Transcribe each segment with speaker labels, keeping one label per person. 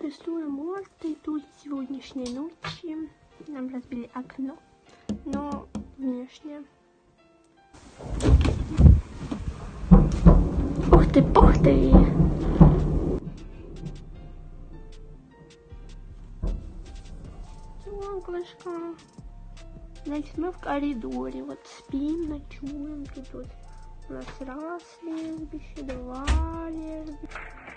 Speaker 1: Рисуем морды тут сегодняшней ночи. Нам разбили окно, но внешнее. Ух ты, пух ты! Солнышко. Значит, мы в коридоре. Вот спим, ночуем. Тут вот у нас раз лежбище, два лежбища.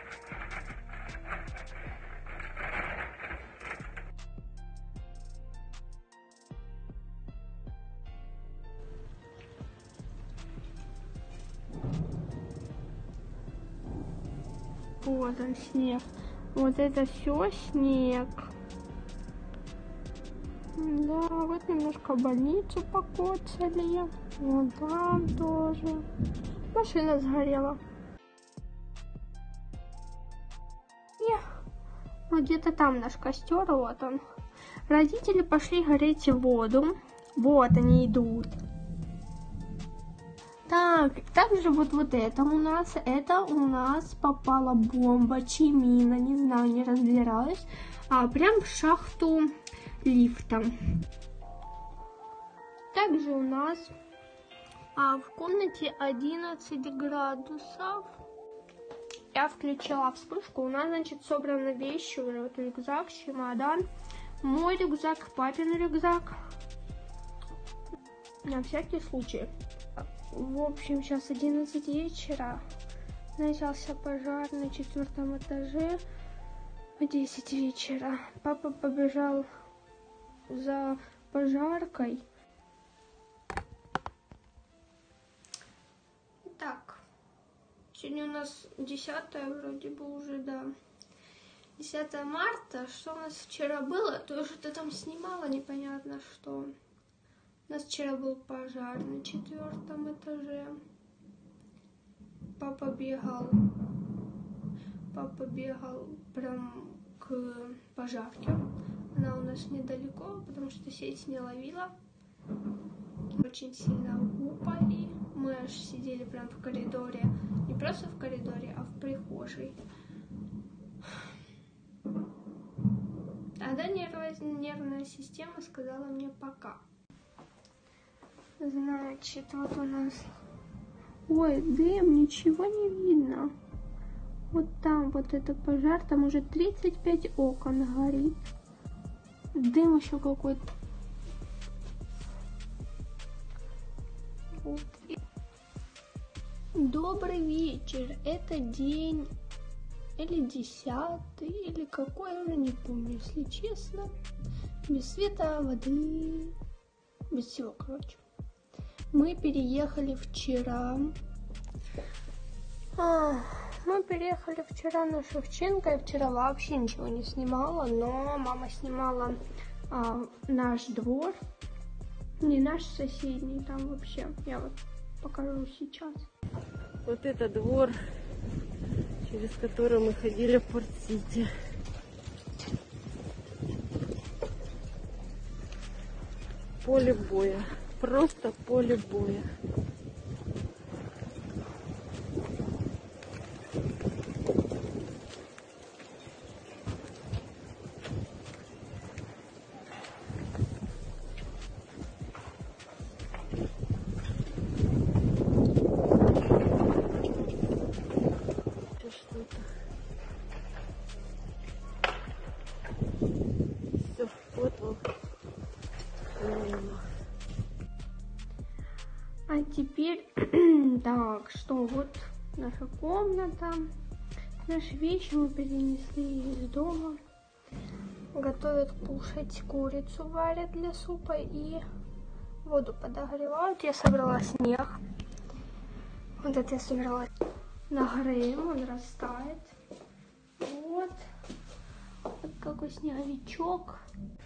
Speaker 1: Вот он, снег. Вот это все снег. Да, вот немножко больницу покоцали. Вот там тоже. Машина сгорела. И вот где-то там наш костер, вот он. Родители пошли греть воду. Вот они идут. Так, также вот это у нас попала бомба, чимина, не знаю, не разбираюсь, прям в шахту лифта. Также у нас в комнате 11 градусов. Я включила вспышку, у нас, значит, собраны вещи, уже вот рюкзак, чемодан, мой рюкзак, папин рюкзак, на всякий случай. В общем, сейчас 11 вечера, начался пожар на 4-м этаже в 10 вечера. Папа побежал за пожаркой. Так, сегодня у нас 10-е вроде бы уже, да. 10 марта, что у нас вчера было, то что-то там снимала, непонятно что. У нас вчера был пожар на 4-м этаже. Папа бегал прям к пожарке. Она у нас недалеко, потому что сеть не ловила. Очень сильно упали. Мы аж сидели прям в коридоре. Не просто в коридоре, а в прихожей. Тогда нервная система сказала мне пока. Значит, вот у нас... Ой, дым, ничего не видно. Вот там вот это пожар, там уже 35 окон горит. Дым еще какой-то. Вот. Добрый вечер. Это день или 10-й, или какой, я уже не помню, если честно. Без света, воды, без всего, короче. Мы переехали вчера. Мы переехали вчера на Шевченко. Я вчера вообще ничего не снимала, но мама снимала наш двор. Не наш соседний, там вообще. Я вот покажу сейчас.
Speaker 2: Вот это двор, через который мы ходили в Порт-Сити. Поле боя. Просто поле боя. Что-то. Все, вот он.
Speaker 1: А теперь, так, что вот наша комната, наши вещи мы перенесли из дома, готовят кушать, курицу варят для супа и воду подогревают. Я собрала снег, вот это я собрала на грейм, он растает, вот какой снеговичок.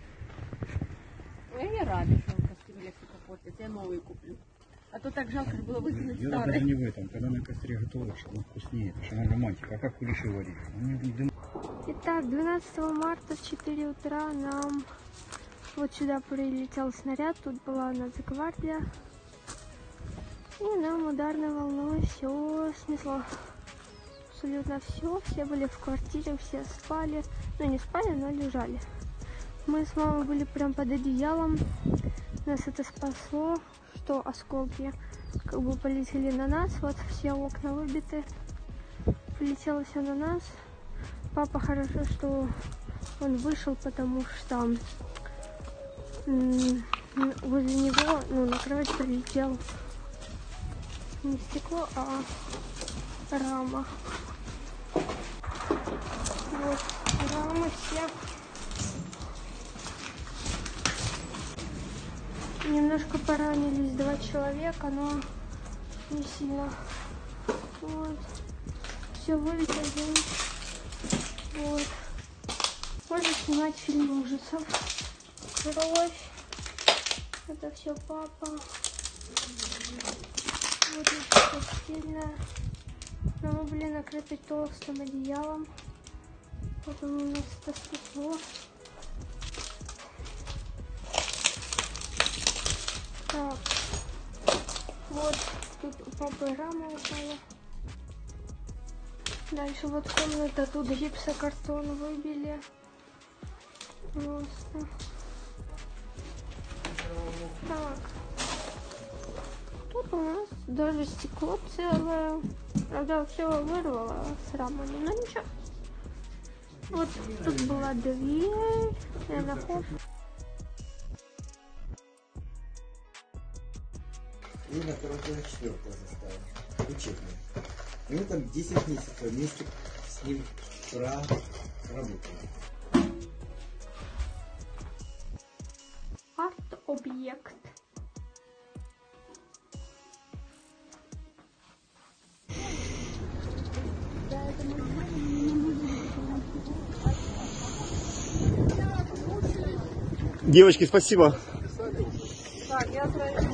Speaker 2: Я не рада, что он кастрюлю легко портит, я новый куплю. А то так жалко было выкинуть
Speaker 3: дело
Speaker 2: старый.
Speaker 3: даже не в этом, когда на костре готовят, чтобы он вкуснее, потому что она романтика. А как кулиши варить?
Speaker 1: Итак, 12 марта в 4 утра нам вот сюда прилетел снаряд, тут была нацгвардия, и нам ударной волной все снесло. абсолютно все. Все были в квартире, все спали. Ну, не спали, но лежали. Мы с мамой были прям под одеялом. Нас это спасло, что осколки как бы полетели на нас. Вот все окна выбиты. Полетело все на нас. Папа хорошо, что он вышел, потому что возле него, ну, на кровать прилетел не стекло, а рама. Вот, рамы все. Немножко поранились 2 человека, но не сильно. Вот. Все вывезли. Вот. Можно снимать фильм ужасов. Кровь. Это все папа. Вот наша постельная. Но мы были накрыты толстым одеялом. Потом у нас это стекло. Так. Вот тут у папы рама упала. Дальше вот комната, тут гипсокартон выбили. Просто. Так. Тут у нас даже стекло целое. Правда, все вырвало с рамами, но ничего. Вот тут была дверь. Я нахожу.
Speaker 4: И на второй четвертого заставил. Учебный. И мы там 10 месяцев вместе с ним проработали.
Speaker 1: Арт-объект.
Speaker 5: Девочки, спасибо.
Speaker 2: Так, я